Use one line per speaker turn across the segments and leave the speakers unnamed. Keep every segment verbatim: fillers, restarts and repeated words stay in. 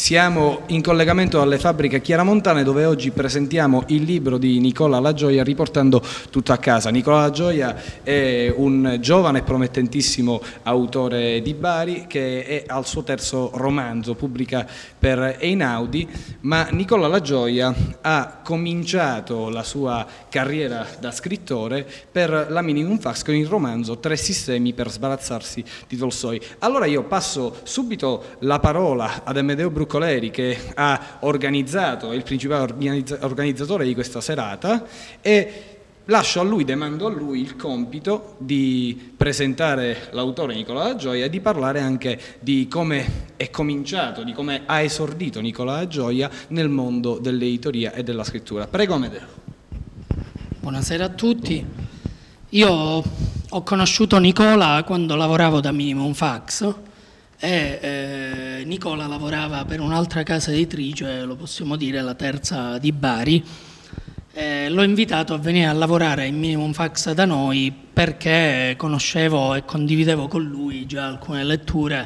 Siamo in collegamento alle fabbriche Chiaramontane, dove oggi presentiamo il libro di Nicola La Gioia, Riportando tutto a casa. Nicola La Gioia è un giovane e promettentissimo autore di Bari che è al suo terzo romanzo, pubblica per Einaudi, ma Nicola La Gioia ha cominciato la sua carriera da scrittore per la Minimum Fax con il romanzo Tre sistemi per sbarazzarsi di Tolstoi. Allora io passo subito la parola ad Amedeo Bruccoleri, che ha organizzato, è il principale organizza, organizzatore di questa serata, e lascio a lui, demando a lui il compito di presentare l'autore Nicola La Gioia e di parlare anche di come è cominciato, di come ha esordito Nicola La Gioia nel mondo dell'editoria e della scrittura. Prego Amedeo.
Buonasera a tutti. Io ho conosciuto Nicola quando lavoravo da Minimum Fax e eh, Nicola lavorava per un'altra casa editrice, lo possiamo dire la terza di Bari. Eh, l'ho invitato a venire a lavorare in Minimum Fax da noi perché conoscevo e condividevo con lui già alcune letture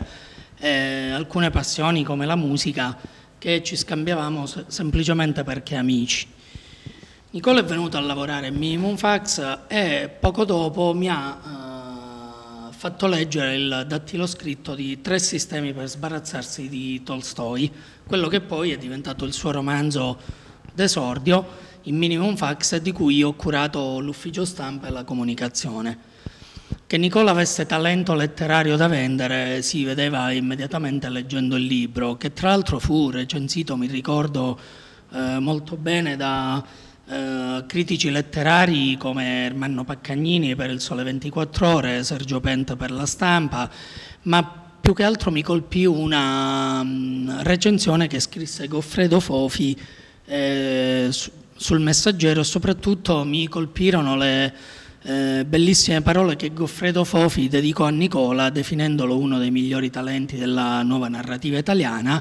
e alcune passioni come la musica che ci scambiavamo se semplicemente perché amici. Nicola è venuto a lavorare in Minimum Fax e poco dopo mi ha eh, fatto leggere il dattiloscritto di Tre sistemi per sbarazzarsi di Tolstoi, quello che poi è diventato il suo romanzo d'esordio in Minimum Fax e di cui ho curato l'ufficio stampa e la comunicazione. Che Nicola avesse talento letterario da vendere si vedeva immediatamente leggendo il libro, che tra l'altro fu recensito, mi ricordo eh, molto bene, da Uh, critici letterari come Ermanno Paccagnini per il Sole ventiquattro Ore, Sergio Pent per La Stampa, ma più che altro mi colpì una um, recensione che scrisse Goffredo Fofi eh, su, sul Messaggero, e soprattutto mi colpirono le eh, bellissime parole che Goffredo Fofi dedicò a Nicola, definendolo uno dei migliori talenti della nuova narrativa italiana,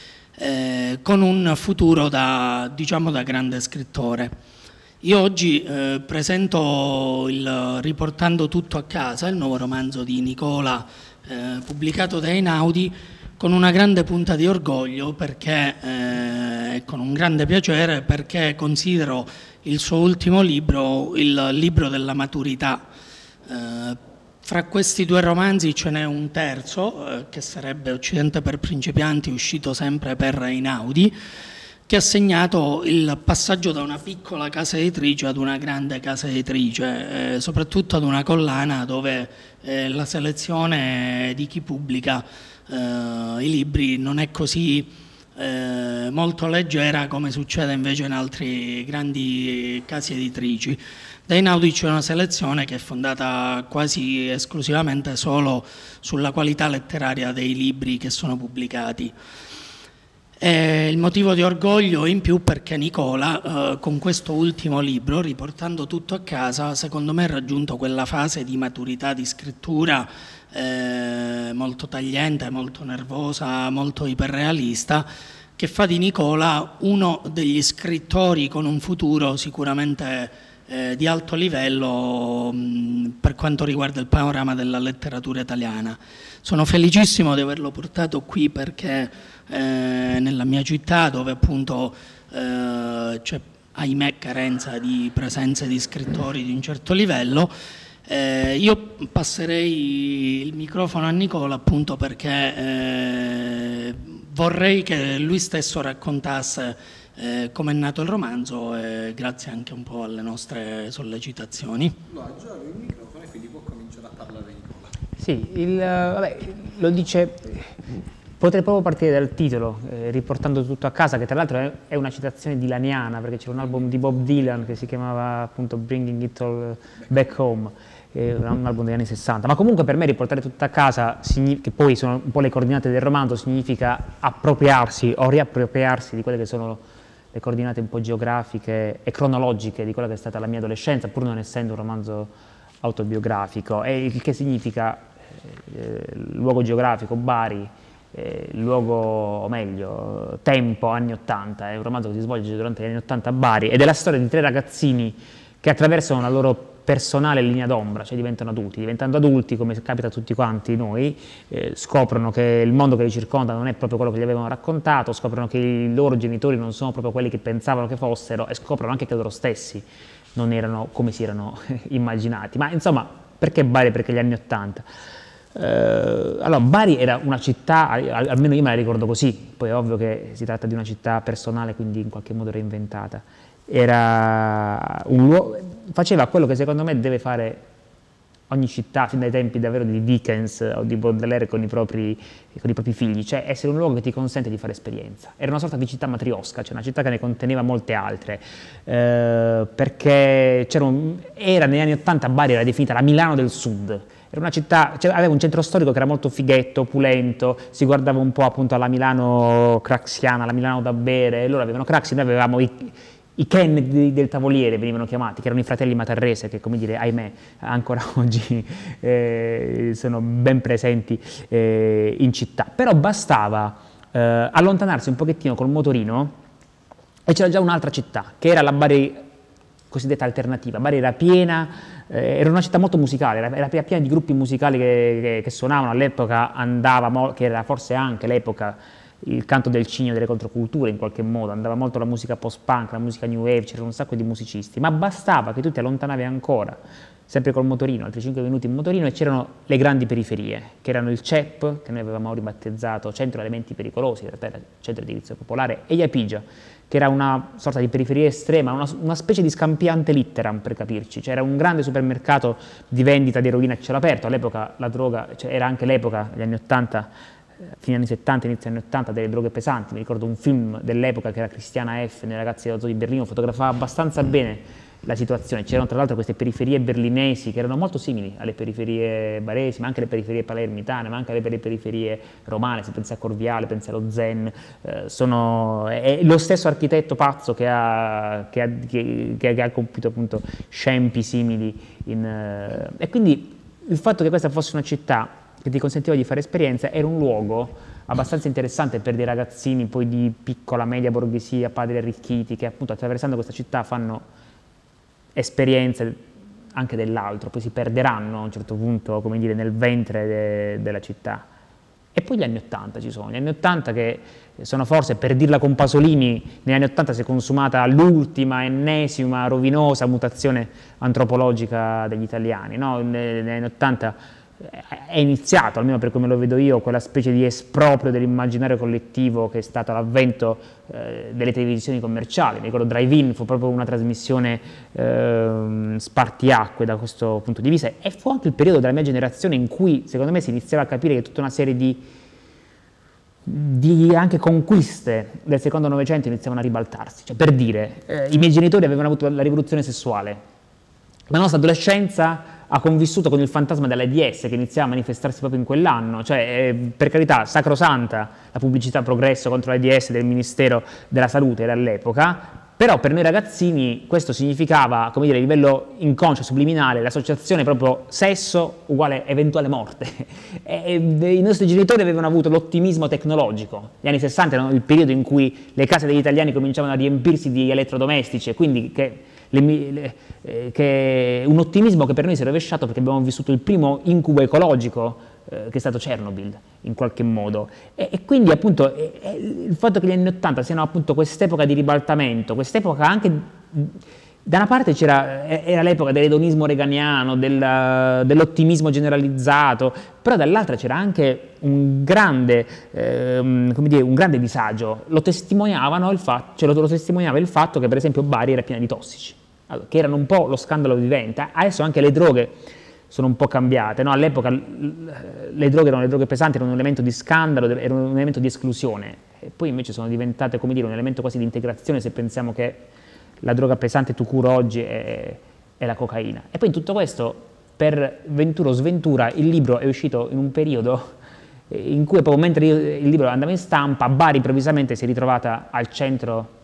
Eh, con un futuro da, diciamo, da grande scrittore. Io oggi eh, presento il Riportando tutto a casa, il nuovo romanzo di Nicola eh, pubblicato da Einaudi, con una grande punta di orgoglio perché, eh, con un grande piacere, perché considero il suo ultimo libro il libro della maturità. Eh, Fra questi due romanzi ce n'è un terzo, eh, che sarebbe Occidente per principianti, uscito sempre per Einaudi, che ha segnato il passaggio da una piccola casa editrice ad una grande casa editrice, eh, soprattutto ad una collana dove eh, la selezione di chi pubblica eh, i libri non è così eh, molto leggera come succede invece in altri grandi case editrici. Da Einaudi c'è una selezione che è fondata quasi esclusivamente solo sulla qualità letteraria dei libri che sono pubblicati. E il motivo di orgoglio in più perché Nicola, eh, con questo ultimo libro, Riportando tutto a casa, secondo me ha raggiunto quella fase di maturità di scrittura eh, molto tagliente, molto nervosa, molto iperrealista, che fa di Nicola uno degli scrittori con un futuro sicuramente Eh, di alto livello mh, per quanto riguarda il panorama della letteratura italiana. Sono felicissimo di averlo portato qui perché eh, nella mia città, dove appunto eh, c'è, ahimè, carenza di presenze di scrittori di un certo livello, eh, io passerei il microfono a Nicola appunto perché eh, vorrei che lui stesso raccontasse Eh, come è nato il romanzo, eh, grazie anche un po' alle nostre sollecitazioni.
Allora, già il microfono e quindi può cominciare a parlare Nicola.
Sì, il, vabbè, lo dice, potrei proprio partire dal titolo, eh, Riportando tutto a casa, che tra l'altro è, è una citazione dilaniana, perché c'era un album di Bob Dylan che si chiamava appunto Bringing It All Back Home, eh, un album degli anni sessanta, ma comunque per me riportare tutto a casa, che poi sono un po' le coordinate del romanzo, significa appropriarsi o riappropriarsi di quelle che sono le coordinate un po' geografiche e cronologiche di quella che è stata la mia adolescenza, pur non essendo un romanzo autobiografico, e il che significa eh, luogo geografico, Bari, eh, luogo, o meglio, tempo, anni ottanta, è un romanzo che si svolge durante gli anni ottanta a Bari, ed è la storia di tre ragazzini che attraversano la loro personale linea d'ombra, cioè diventano adulti. Diventando adulti, come capita a tutti quanti noi, eh, scoprono che il mondo che li circonda non è proprio quello che gli avevano raccontato, scoprono che i loro genitori non sono proprio quelli che pensavano che fossero e scoprono anche che loro stessi non erano come si erano immaginati. Ma insomma, perché Bari? Perché gli anni Ottanta. Eh, allora, Bari era una città, almeno io me la ricordo così, poi è ovvio che si tratta di una città personale, quindi in qualche modo reinventata. Era un luogo, faceva quello che secondo me deve fare ogni città, fin dai tempi davvero di Dickens o di Baudelaire con i propri, con i propri figli, cioè essere un luogo che ti consente di fare esperienza. Era una sorta di città matriosca, cioè una città che ne conteneva molte altre, eh, perché un, era negli anni Ottanta Bari era definita la Milano del Sud. Era una città, cioè, aveva un centro storico che era molto fighetto, opulento, si guardava un po' appunto alla Milano craxiana, alla Milano da bere, loro avevano Craxi, noi avevamo i, i Kennedy del Tavoliere venivano chiamati, che erano i fratelli Matarrese, che come dire, ahimè, ancora oggi eh, sono ben presenti eh, in città. Però bastava eh, allontanarsi un pochettino col motorino e c'era già un'altra città, che era la Bari cosiddetta alternativa. Bari era piena, eh, era una città molto musicale, era, era piena di gruppi musicali che, che, che suonavano, all'epoca andava, che era forse anche l'epoca, il canto del cigno delle controculture in qualche modo, andava molto la musica post-punk, la musica new wave, c'erano un sacco di musicisti, ma bastava che tu ti allontanavi ancora, sempre col motorino, altri cinque minuti in motorino, e c'erano le grandi periferie, che erano il C E P, che noi avevamo ribattezzato Centro Elementi Pericolosi, in realtà era Centro di Indirizzo Popolare, e Iapigia, che era una sorta di periferia estrema, una, una specie di scampiante litteram, per capirci, cioè era un grande supermercato di vendita di eroina a cielo aperto. All'epoca la droga, cioè era anche l'epoca, negli anni ottanta, fine anni settanta, inizio anni ottanta, delle droghe pesanti. Mi ricordo un film dell'epoca che era Cristiana F, nei Ragazzi dello Zoo di Berlino, fotografava abbastanza bene la situazione. C'erano tra l'altro queste periferie berlinesi che erano molto simili alle periferie baresi, ma anche le periferie palermitane, ma anche alle periferie romane, se pensi a Corviale, pensi allo Zen, eh, sono, è lo stesso architetto pazzo che ha, che ha, che, che ha compiuto appunto scempi simili in, eh, e quindi il fatto che questa fosse una città che ti consentiva di fare esperienza era un luogo abbastanza interessante per dei ragazzini poi di piccola media borghesia, padri arricchiti, che appunto attraversando questa città fanno esperienze anche dell'altro, poi si perderanno a un certo punto, come dire, nel ventre de, della città. E poi gli anni Ottanta ci sono, gli anni Ottanta che sono forse, per dirla con Pasolini, negli anni Ottanta si è consumata l'ultima, ennesima, rovinosa mutazione antropologica degli italiani, no? Negli anni Ottanta è iniziato, almeno per come lo vedo io, quella specie di esproprio dell'immaginario collettivo che è stato l'avvento eh, delle televisioni commerciali. Mi ricordo Drive-In fu proprio una trasmissione eh, spartiacque da questo punto di vista, e fu anche il periodo della mia generazione in cui secondo me si iniziava a capire che tutta una serie di, di anche conquiste del secondo Novecento iniziavano a ribaltarsi. Cioè, per dire, eh, i miei genitori avevano avuto la rivoluzione sessuale, la nostra adolescenza ha convissuto con il fantasma dell'AIDS che iniziava a manifestarsi proprio in quell'anno, cioè eh, per carità sacrosanta la pubblicità progresso contro l'AIDS del Ministero della Salute era all'epoca, però per noi ragazzini questo significava, come dire, a livello inconscio, subliminale, l'associazione proprio sesso uguale eventuale morte. e, e, I nostri genitori avevano avuto l'ottimismo tecnologico, gli anni sessanta erano il periodo in cui le case degli italiani cominciavano a riempirsi di elettrodomestici, e quindi che Le, le, eh, che un ottimismo che per noi si è rovesciato perché abbiamo vissuto il primo incubo ecologico eh, che è stato Chernobyl in qualche modo, e, e quindi appunto eh, eh, il fatto che gli anni Ottanta siano appunto quest'epoca di ribaltamento, quest'epoca anche da una parte c'era, era l'epoca dell'edonismo reganiano, del, dell'ottimismo generalizzato, però dall'altra c'era anche un grande, ehm, come dire, un grande disagio. Lo testimoniavano il fatto, cioè lo, lo testimoniava il fatto che per esempio Bari era piena di tossici, allora, che erano un po' lo scandalo vivente. Adesso anche le droghe sono un po' cambiate, no? All'epoca le droghe erano le droghe pesanti, erano un elemento di scandalo, erano un elemento di esclusione, e poi invece sono diventate, come dire, un elemento quasi di integrazione, se pensiamo che la droga pesante tout court oggi è, è la cocaina. E poi in tutto questo, per ventura o sventura, il libro è uscito in un periodo in cui proprio mentre io, il libro andava in stampa, Bari improvvisamente si è ritrovata al centro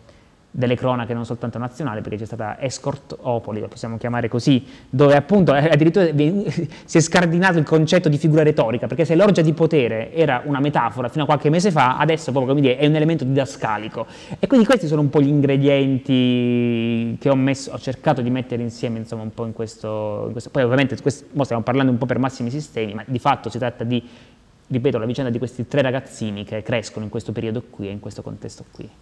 delle cronache non soltanto nazionali, perché c'è stata Escortopoli, lo possiamo chiamare così, dove appunto addirittura si è scardinato il concetto di figura retorica, perché se l'orgia di potere era una metafora fino a qualche mese fa, adesso proprio, come dire, è un elemento didascalico. E quindi questi sono un po' gli ingredienti che ho, messo, ho cercato di mettere insieme, insomma, un po' in questo, in questo. Poi ovviamente questo, stiamo parlando un po' per massimi sistemi, ma di fatto si tratta di, ripeto, la vicenda di questi tre ragazzini che crescono in questo periodo qui e in questo contesto qui.